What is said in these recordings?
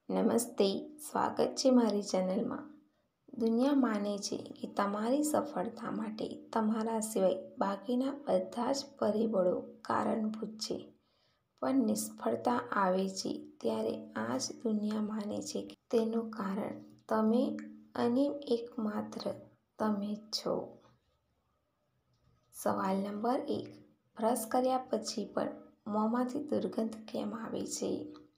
નમસ્તે, સ્વાગત છે મારી ચેનલમાં। દુનિયા માને છે કે તમારી સફળતા માટે તમારા સિવાય બાકીના બધા જ પરિબળો કારણભૂત છે, પણ નિષ્ફળતા આવે છે ત્યારે આ જ દુનિયા માને છે કે તેનું કારણ તમે અને એકમાત્ર તમે જ છો। સવાલ નંબર 1, બ્રશ કર્યા પછી પણ મોંમાંથી દુર્ગંધ કેમ આવે છે?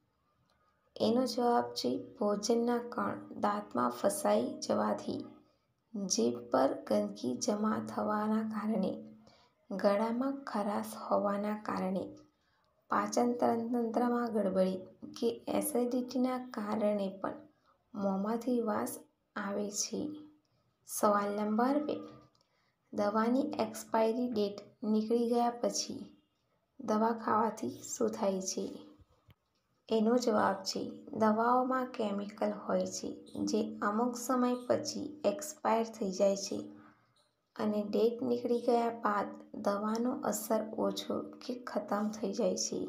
એનો જવાબ છે ભોજનના કણ દાંતમાં ફસાઈ જવાથી, જીભ પર ગંદકી જમા થવાના કારણે, ગળામાં ખરાશ હોવાના કારણે, પાચન તંત્રમાં ગડબડી કે એસિડિટીના કારણે પણ મોંમાંથી વાસ આવે છે। સવાલ નંબર 2, દવાની એક્સપાયરી ડેટ નીકળી ગયા પછી દવા ખાવાથી શું થાય છે? એનો જવાબ છે દવાઓમાં કેમિકલ હોય છે જે અમુક સમય પછી એક્સપાયર થઈ જાય છે અને ડેટ નીકળી ગયા બાદ દવાનો અસર ઓછો કે ખતમ થઈ જાય છે,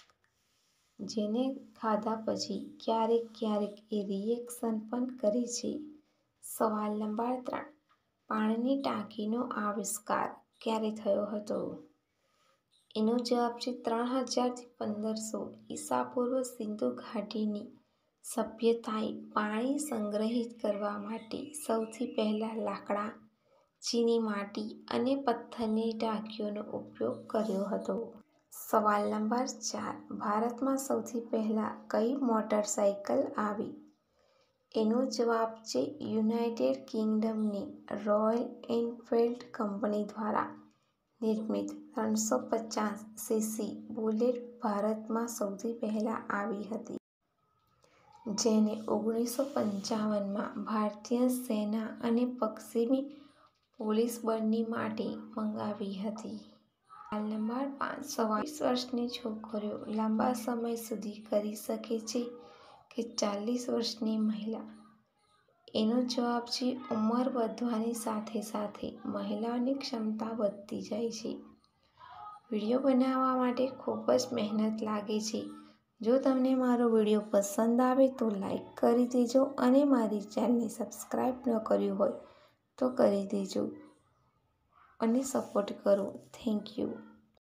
જેને ખાધા પછી ક્યારેક એ રિએક્શન પણ કરે છે। સવાલ નંબર 3, પાણીની ટાંકીનો આવિષ્કાર ક્યારે થયો હતો? એનો જવાબ છે 3000 થી 1500 ઈસાપૂર્વ સિંધુ ઘાટીની સભ્યતાએ પાણી સંગ્રહિત કરવા માટે સૌથી પહેલા લાકડા, ચીની માટી અને પથ્થરની ટાંકીઓનો ઉપયોગ કર્યો હતો। સવાલ નંબર 4, ભારતમાં સૌથી પહેલા કઈ મોટરસાયકલ આવી? એનો જવાબ છે યુનાઇટેડ કિંગડમની રોયલ એનફિલ્ડ કંપની દ્વારા નિર્મિત 350 સીસી બુલેટ ભારતમાં સૌથી પહેલા આવી હતી, જેને 1955માં ભારતીય સેના અને પશ્ચિમી પોલીસ બળની માટે મંગાવી હતી। સવાલ નંબર 5, 24 વર્ષની છોકરીઓ લાંબા સમય સુધી કરી શકે છે કે 40 વર્ષની મહિલા? એનો જવાબ છે ઉંમર વધવાની સાથે સાથે મહિલાઓની ક્ષમતા વધતી જાય છે। વિડીયો બનાવવા માટે ખૂબ જ મહેનત લાગે છે। જો તમને મારો વિડીયો પસંદ આવે તો લાઈક કરી દેજો અને મારી ચેનલને સબસ્ક્રાઈબ ન કર્યું હોય તો કરી દેજો અને સપોર્ટ કરો। Thank you.